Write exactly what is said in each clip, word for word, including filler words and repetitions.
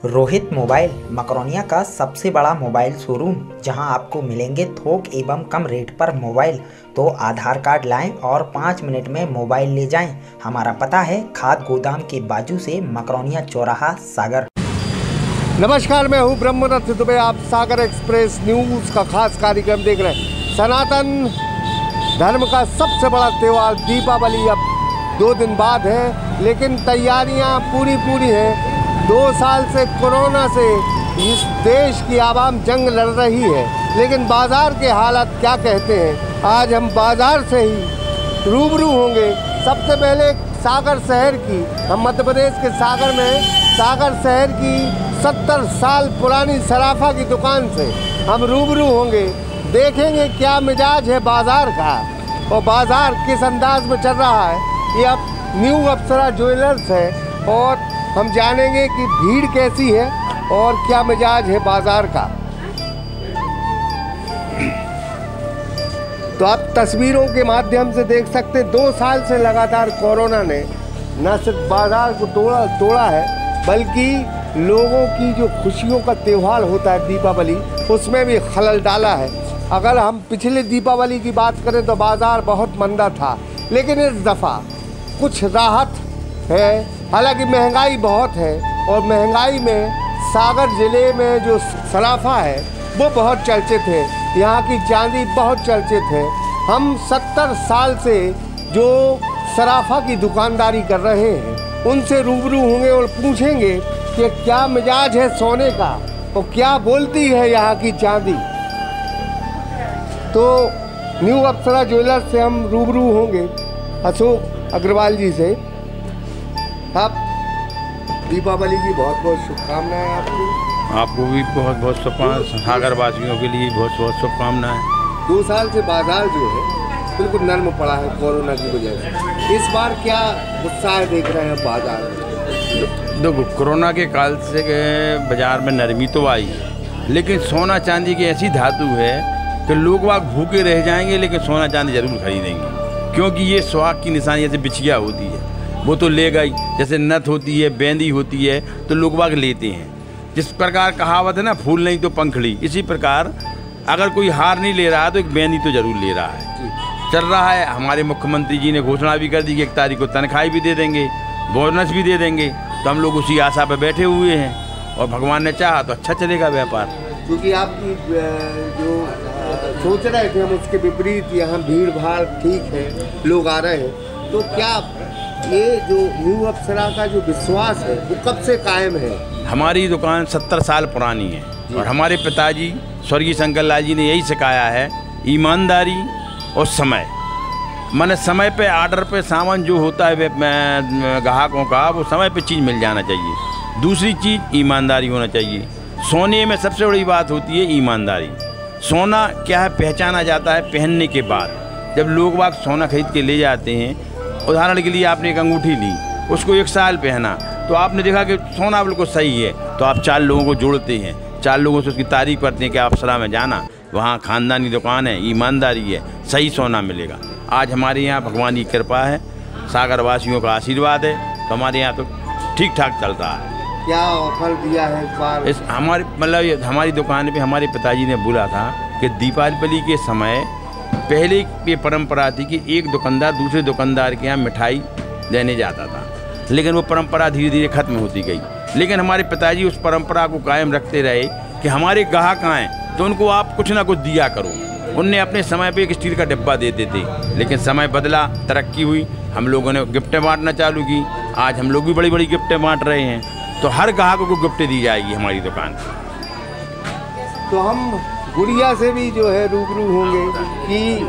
Rohit mobile Makronia का सबसे बड़ा मोबाइल शोरूम, जहां आपको मिलेंगे थोक एवं कम रेट पर मोबाइल। तो आधार कार्ड लाएं और पाँच मिनट में मोबाइल ले जाएं। हमारा पता है खाद गोदाम के बाजू से, मकरोनिया चौराहा, सागर। नमस्कार, मैं हूं ब्रह्मरथ दुबे। आप सागर एक्सप्रेस न्यूज़ का खास कार्यक्रम देख रहे हैं। सनातन धर्म का सबसे बड़ा त्यौहार दीपावली अब दो दिन बाद है, लेकिन तैयारियां पूरी पूरी हैं। दो साल से कोरोना से इस देश की आवाम जंग लड़ रही है, लेकिन बाज़ार के हालात क्या कहते हैं, आज हम बाज़ार से ही रूबरू होंगे। सबसे पहले सागर शहर की, हम मध्य प्रदेश के सागर में सागर शहर की सत्तर साल पुरानी सराफा की दुकान से हम रूबरू होंगे। देखेंगे क्या मिजाज है बाज़ार का और बाज़ार किस अंदाज में चल रहा है। ये अब न्यू अप्सरा ज्वेलर्स है और हम जानेंगे कि भीड़ कैसी है और क्या मिजाज है बाज़ार का। तो आप तस्वीरों के माध्यम से देख सकते, दो साल से लगातार कोरोना ने न सिर्फ बाज़ार को तोड़ा तोड़ा है, बल्कि लोगों की जो खुशियों का त्यौहार होता है दीपावली, उसमें भी खलल डाला है। अगर हम पिछले दीपावली की बात करें तो बाज़ार बहुत मंदा था, लेकिन इस दफ़ा कुछ राहत है। हालांकि महंगाई बहुत है और महंगाई में सागर ज़िले में जो सराफा है वो बहुत चर्चित है, यहाँ की चांदी बहुत चर्चित है। हम सत्तर साल से जो सराफा की दुकानदारी कर रहे हैं उनसे रूबरू होंगे और पूछेंगे कि क्या मिजाज है सोने का और क्या बोलती है यहाँ की चांदी। तो न्यू अप्सरा ज्वेलर्स से हम रूबरू होंगे अशोक अग्रवाल जी से। आप दीपावली की बहुत बहुत शुभकामनाएं आपको। आपको भी बहुत बहुत शुभकामनाएं, सागर वासियों के लिए बहुत बहुत शुभकामनाएं। दो साल से बाजार जो है बिल्कुल नर्म पड़ा है कोरोना की वजह से। इस बार क्या उत्साह देख रहे हैं बाजार में? देखो, कोरोना के काल से बाजार में नरमी तो आई, लेकिन सोना चांदी की ऐसी धातु है कि लोग वाग भूखे रह जाएंगे लेकिन सोना चांदी जरूर खरीदेंगे, क्योंकि ये सुहाग की निशानी जैसे बिछिया होती है वो तो लेगा ही। जैसे नथ होती है, बेंदी होती है, तो लोग बाग लेते हैं। जिस प्रकार कहावत है ना, फूल नहीं तो पंखड़ी, इसी प्रकार अगर कोई हार नहीं ले रहा तो एक बेंदी तो जरूर ले रहा है। चल रहा है। हमारे मुख्यमंत्री जी ने घोषणा भी कर दी कि एक तारीख को तनख्वाही भी दे देंगे, बोनस भी दे देंगे। तो हम लोग उसी आशा पर बैठे हुए हैं और भगवान ने चाहा तो अच्छा चलेगा व्यापार। क्योंकि आपकी जो सोच रहे थे हम उसके विपरीत, यहाँ भीड़ भाड़ ठीक है, लोग आ रहे हैं। तो क्या ये जो न्यू अप्सरा का जो विश्वास है वो कब से कायम है? हमारी दुकान सत्तर साल पुरानी है और हमारे पिताजी स्वर्गीय शंकर लाल जी ने यही सिखाया है, ईमानदारी और समय। माने समय पे आर्डर पे सामान जो होता है ग्राहकों का, वो समय पे चीज़ मिल जाना चाहिए। दूसरी चीज़ ईमानदारी होना चाहिए। सोने में सबसे बड़ी बात होती है ईमानदारी। सोना क्या है, पहचाना जाता है पहनने के बाद। जब लोग बाग सोना खरीद के ले जाते हैं, उदाहरण के लिए आपने एक अंगूठी ली, उसको एक साल पहना तो आपने देखा कि सोना बिल्कुल सही है, तो आप चार लोगों को जोड़ते हैं, चार लोगों से उसकी तारीफ करते हैं कि अप्सरा में जाना, वहाँ खानदानी दुकान है, ईमानदारी है, सही सोना मिलेगा। आज हमारे यहाँ भगवान की कृपा है, सागर वासियों का आशीर्वाद है, तो हमारे यहाँ तो ठीक ठाक चल रहा है। क्या ऑफर दिया है इस बार? इस हमारी मतलब हमारी दुकान पे हमारे पिताजी ने बोला था कि दीपावली के समय पहले ये परंपरा थी कि एक दुकानदार दूसरे दुकानदार के यहाँ मिठाई देने जाता था, लेकिन वो परंपरा धीरे धीरे खत्म होती गई। लेकिन हमारे पिताजी उस परंपरा को कायम रखते रहे कि हमारे ग्राहक आएँ तो उनको आप कुछ ना कुछ दिया करो। उनने अपने समय पे एक स्टील का डिब्बा देते थे, लेकिन समय बदला, तरक्की हुई, हम लोगों ने गिफ्टें बांटना चालू की। आज हम लोग भी बड़ी बड़ी गिफ्टें बांट रहे हैं, तो हर ग्राहक को गिफ्टें दी जाएगी हमारी दुकान पर। तो हम गुड़िया से भी जो है रूबरू होंगे कि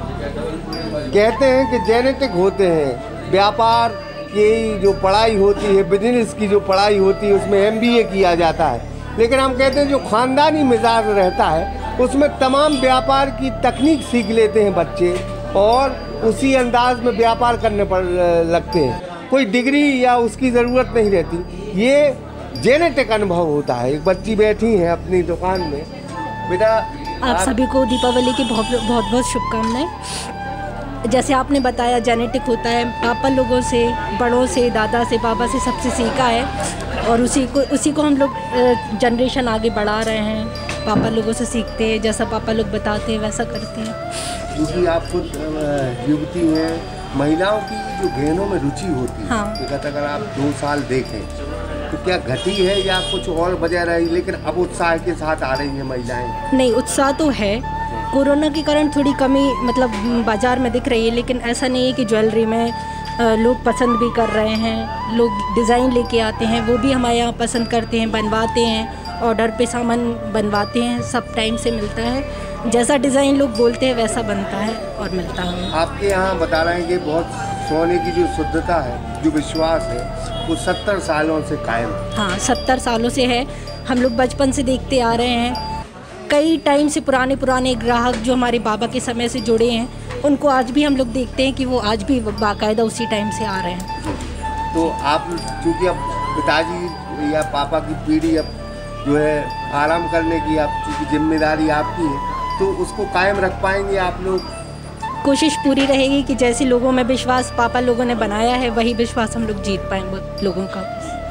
कहते हैं कि जेनेटिक होते हैं, व्यापार की जो पढ़ाई होती है, बिजनेस की जो पढ़ाई होती है, उसमें एम बी ए किया जाता है, लेकिन हम कहते हैं जो ख़ानदानी मिजाज रहता है उसमें तमाम व्यापार की तकनीक सीख लेते हैं बच्चे और उसी अंदाज में व्यापार करने पर लगते हैं। कोई डिग्री या उसकी ज़रूरत नहीं रहती, ये जेनेटिक अनुभव होता है। एक बच्ची बैठी है अपनी दुकान में। बेटा, आप सभी को दीपावली की बहुत बहुत बहुत शुभकामनाएं। जैसे आपने बताया जेनेटिक होता है, पापा लोगों से, बड़ों से, दादा से, पापा से सबसे सीखा है। और उसी को उसी को हम लोग जनरेशन आगे बढ़ा रहे हैं। पापा लोगों से सीखते हैं, जैसा पापा लोग बताते हैं वैसा करते हैं। क्योंकि आप खुद युवती हैं, महिलाओं की जो गहनों में रुचि होती है, हाँ। तो अगर आप दो साल देखें तो क्या घटी है या कुछ और वजह रही, लेकिन अब उत्साह के साथ आ रही हैं महिलाएं? नहीं, उत्साह तो है। कोरोना के कारण थोड़ी कमी मतलब बाज़ार में दिख रही है, लेकिन ऐसा नहीं है कि ज्वेलरी में लोग पसंद भी कर रहे हैं। लोग डिज़ाइन लेके आते हैं, वो भी हमारे यहाँ पसंद करते हैं, बनवाते हैं, ऑर्डर पे सामान बनवाते हैं। सब टाइम से मिलता है, जैसा डिज़ाइन लोग बोलते हैं वैसा बनता है और मिलता है। आपके यहाँ बता रहे हैं कि बहुत सोने की जो शुद्धता है, जो विश्वास है, वो सत्तर सालों से कायम है। हाँ, सत्तर सालों से है। हम लोग बचपन से देखते आ रहे हैं। कई टाइम से पुराने पुराने ग्राहक जो हमारे बाबा के समय से जुड़े हैं, उनको आज भी हम लोग देखते हैं कि वो आज भी बाकायदा उसी टाइम से आ रहे हैं। तो आप चूँकि अब पिताजी या पापा की पीढ़ी अब जो है आराम करने की, अब चूँकि जिम्मेदारी आपकी है, तो उसको कायम रख पाएंगे आप लोग? कोशिश पूरी रहेगी कि जैसे लोगों में विश्वास पापा लोगों ने बनाया है, वही विश्वास हम लोग जीत पाएंगे लोगों का।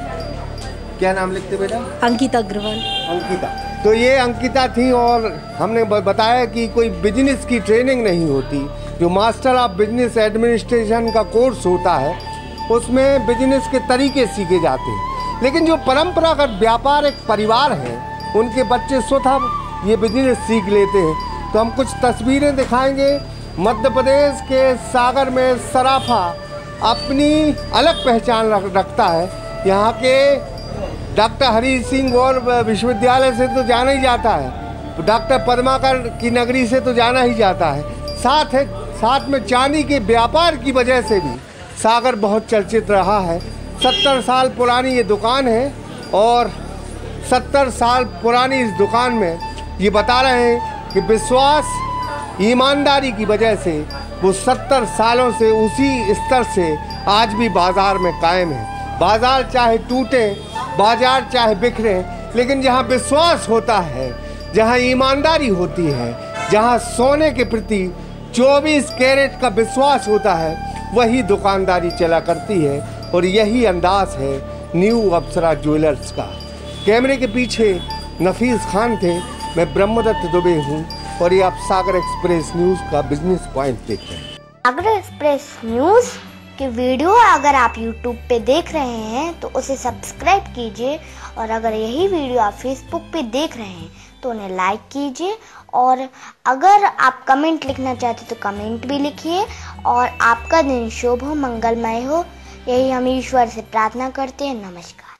क्या नाम लिखते बेटा? अंकिता अग्रवाल। अंकिता। तो ये अंकिता थी और हमने बताया कि कोई बिजनेस की ट्रेनिंग नहीं होती। जो मास्टर ऑफ बिजनेस एडमिनिस्ट्रेशन का कोर्स होता है, उसमें बिजनेस के तरीके सीखे जाते हैं, लेकिन जो परंपरागत व्यापार एक परिवार है, उनके बच्चे स्वतः ये बिजनेस सीख लेते हैं। तो हम कुछ तस्वीरें दिखाएंगे। मध्य प्रदेश के सागर में सराफा अपनी अलग पहचान रखता है। यहाँ के डॉक्टर हरी सिंह गौर विश्वविद्यालय से तो जाना ही जाता है, डॉक्टर पद्माकर की नगरी से तो जाना ही जाता है। साथ है साथ में चांदी के व्यापार की वजह से भी सागर बहुत चर्चित रहा है। सत्तर साल पुरानी ये दुकान है और सत्तर साल पुरानी इस दुकान में ये बता रहे हैं कि विश्वास, ईमानदारी की वजह से वो सत्तर सालों से उसी स्तर से आज भी बाज़ार में कायम है। बाज़ार चाहे टूटे, बाज़ार चाहे बिखरे, लेकिन जहाँ विश्वास होता है, जहाँ ईमानदारी होती है, जहाँ सोने के प्रति चौबीस कैरेट का विश्वास होता है, वही दुकानदारी चला करती है। और यही अंदाज है न्यू अप्सरा ज्वेलर्स का। कैमरे के पीछे नफीस खान थे, मैं ब्रह्मदत्त दुबे हूँ और ये आप सागर एक्सप्रेस न्यूज़ का बिजनेस पॉइंट देख रहे हैं। सागर एक्सप्रेस न्यूज़ की वीडियो अगर आप यूट्यूब पे देख रहे हैं तो उसे सब्सक्राइब कीजिए, और अगर यही वीडियो आप फेसबुक पे देख रहे हैं तो उन्हें लाइक कीजिए, और अगर आप कमेंट लिखना चाहते तो कमेंट भी लिखिए। और आपका दिन शुभ हो, मंगलमय हो, यही हम ईश्वर से प्रार्थना करते हैं। नमस्कार।